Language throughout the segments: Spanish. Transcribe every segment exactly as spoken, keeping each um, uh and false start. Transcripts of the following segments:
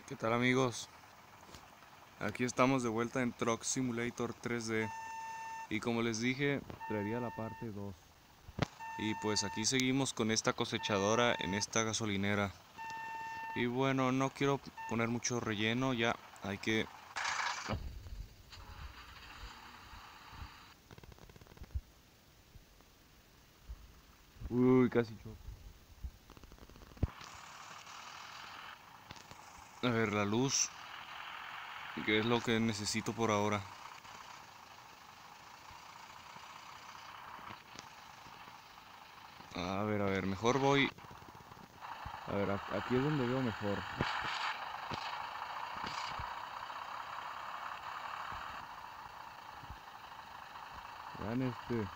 ¿Qué tal, amigos? Aquí estamos de vuelta en Truck Simulator tres D y como les dije, traería la parte dos. Y pues aquí seguimos con esta cosechadora en esta gasolinera. Y bueno, no quiero poner mucho relleno, ya hay que... Uy, casi choco. A ver, la luz, que es lo que necesito por ahora. A ver, a ver, mejor voy... A ver, aquí es donde veo mejor. Vean este...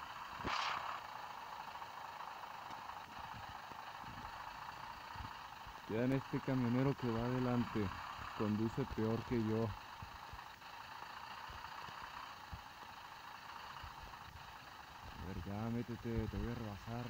Vean este camionero que va adelante. Conduce peor que yo. A ver, ya métete, te voy a rebasar.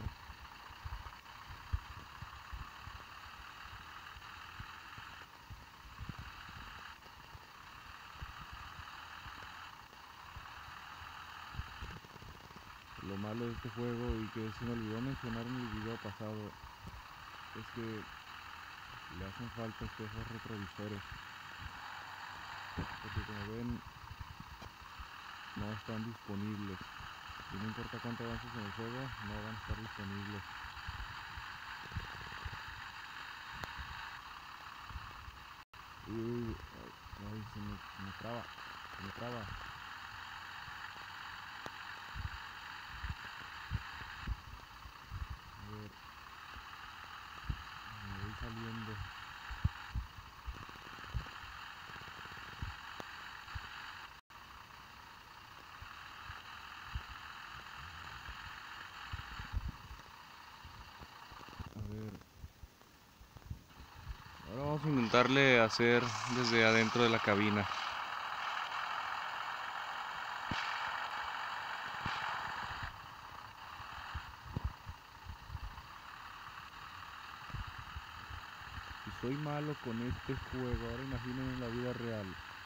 Lo malo de este juego, y que se me olvidó mencionar en el video pasado, es que le hacen falta espejos retrovisores, porque como ven no están disponibles, y no importa cuánto avances en el juego, no van a estar disponibles. Uy, ay, ay, se me, se me traba, se me traba. A ver, me voy saliendo. A ver, ahora vamos a intentarle hacer desde adentro de la cabina. Si soy malo con este juego, ahora imaginen en la vida real.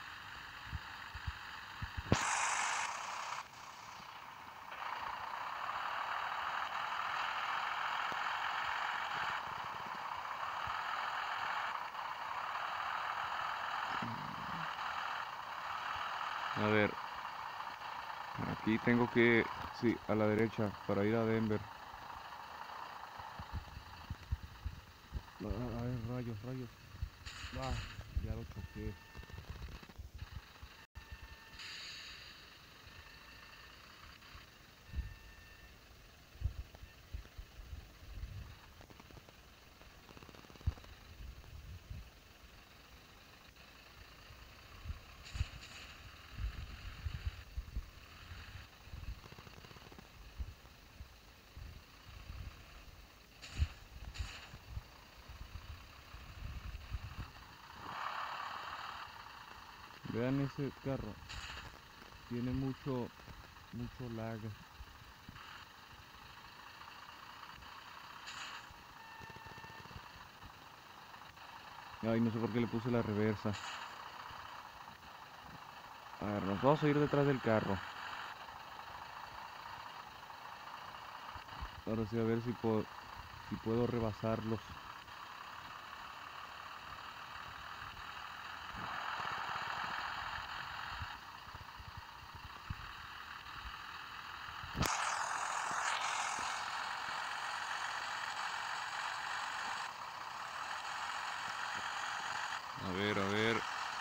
A ver, aquí tengo que, sí, a la derecha para ir a Denver. Ay, rayos, rayos. Ah, ya lo choqué. Vean ese carro. Tiene mucho, mucho lag. Ay, no sé por qué le puse la reversa. A ver, nos vamos a ir detrás del carro. Ahora sí, a ver si puedo, si puedo rebasarlos. A ver, a ver.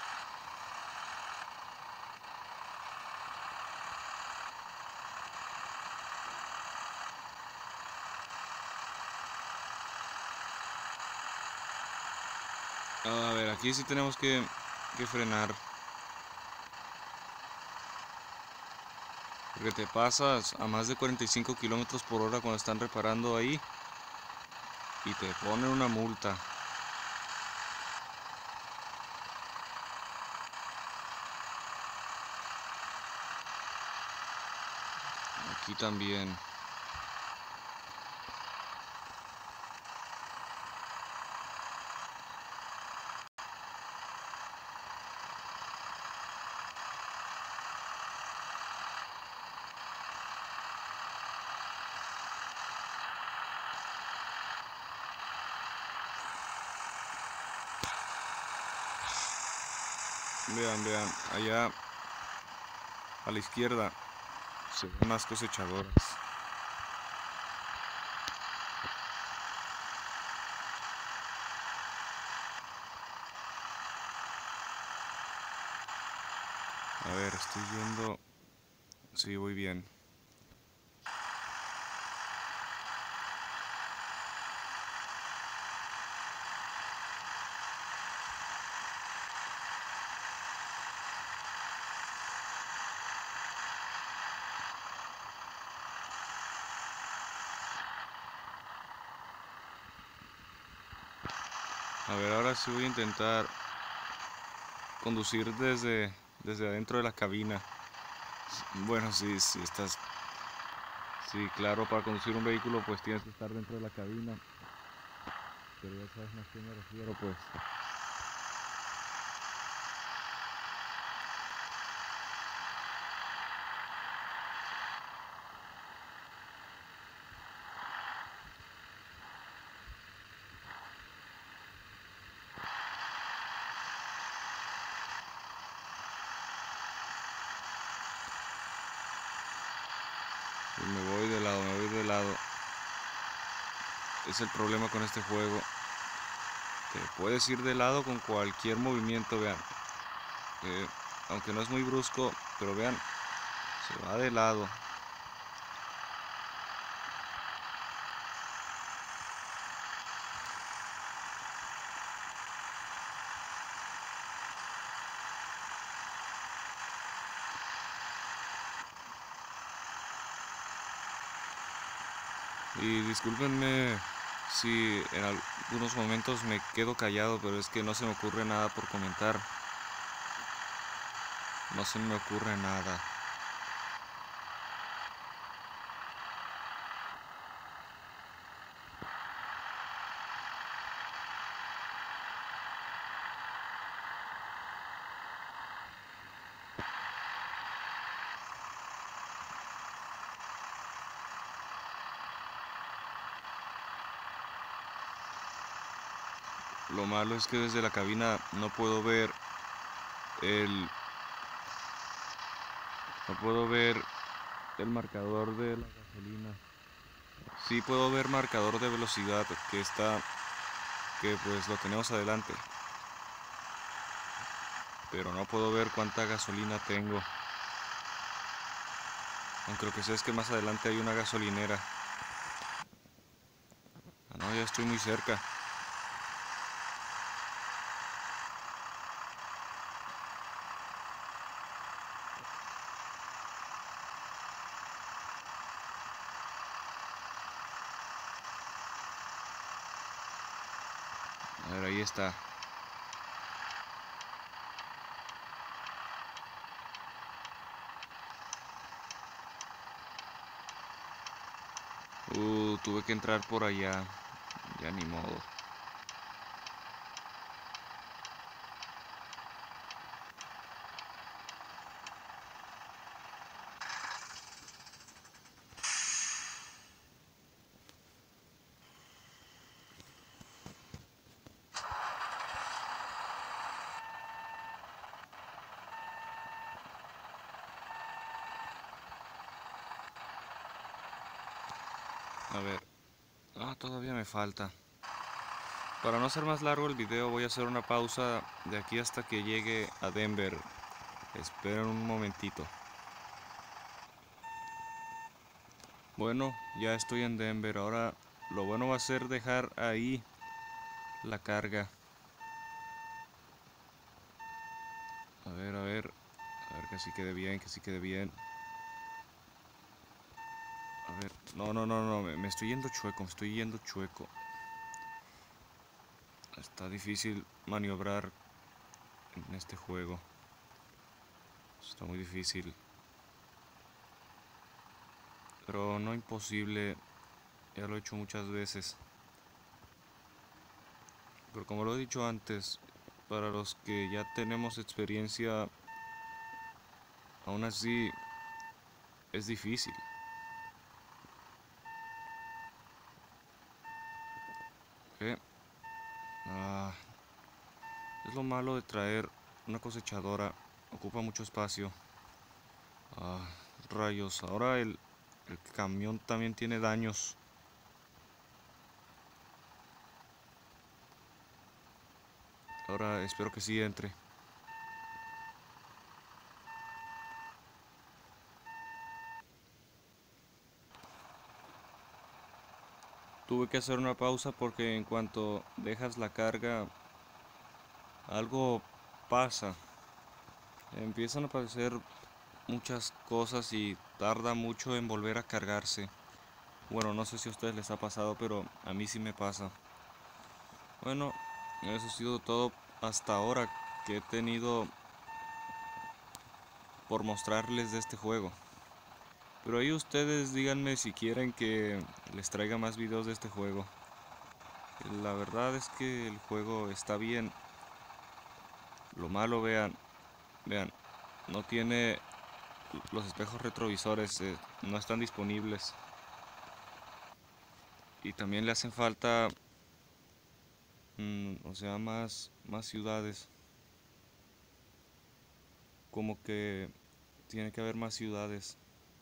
A ver, aquí sí tenemos que, que frenar. Porque te pasas a más de cuarenta y cinco kilómetros por hora cuando están reparando ahí. Y te ponen una multa. Aquí también. Vean, vean, allá a la izquierda se ven más cosechadoras. A ver, estoy yendo. Sí, voy bien. A ver, ahora sí voy a intentar conducir desde, desde adentro de la cabina. Bueno, sí, sí, estás... Sí, claro, para conducir un vehículo pues tienes que estar dentro de la cabina. Pero ya sabes a qué me refiero, pues. Y me voy de lado, me voy de lado. Es el problema con este juego. Te puedes ir de lado con cualquier movimiento, vean. Eh, aunque no es muy brusco, pero vean, se va de lado. Y discúlpenme si en algunos momentos me quedo callado, pero es que no se me ocurre nada por comentar. No se me ocurre nada. Lo malo es que desde la cabina no puedo ver el... No puedo ver el marcador de la gasolina. Sí puedo ver marcador de velocidad que está... Que pues lo tenemos adelante. Pero no puedo ver cuánta gasolina tengo. Aunque lo que sé es que más adelante hay una gasolinera. Ah, no, ya estoy muy cerca. A ver, ahí está. Uh, tuve que entrar por allá. Ya ni modo. A ver. Ah, todavía me falta. Para no hacer más largo el video voy a hacer una pausa de aquí hasta que llegue a Denver. Esperen un momentito. Bueno, ya estoy en Denver. Ahora lo bueno va a ser dejar ahí la carga. A ver, a ver. A ver que sí quede bien, que sí quede bien. A ver. No, no, no, no. Me, me estoy yendo chueco, me estoy yendo chueco. Está difícil maniobrar en este juego. Está muy difícil. Pero no imposible. Ya lo he hecho muchas veces. Pero como lo he dicho antes, para los que ya tenemos experiencia, aún así es difícil. ¿Qué? Ah, es lo malo de traer una cosechadora ocupa mucho espacio. Ah, rayos, ahora el, el camión también tiene daños. Ahora espero que sí entre. Tuve que hacer una pausa porque en cuanto dejas la carga, algo pasa. Empiezan a aparecer muchas cosas y tarda mucho en volver a cargarse. Bueno, no sé si a ustedes les ha pasado, pero a mí sí me pasa. Bueno, eso ha sido todo hasta ahora que he tenido por mostrarles de este juego. Pero ahí ustedes díganme si quieren que les traiga más videos de este juego. La verdad es que el juego está bien. Lo malo, vean, vean, no tiene los espejos retrovisores, eh, no están disponibles. Y también le hacen falta, mm, o sea, más, más ciudades. Como que tiene que haber más ciudades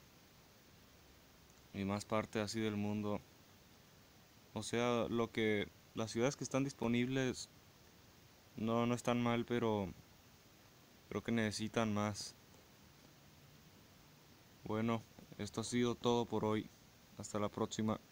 y más partes así del mundo. O sea, lo que las ciudades que están disponibles no, no están mal, pero creo que necesitan más. Bueno, esto ha sido todo por hoy. Hasta la próxima.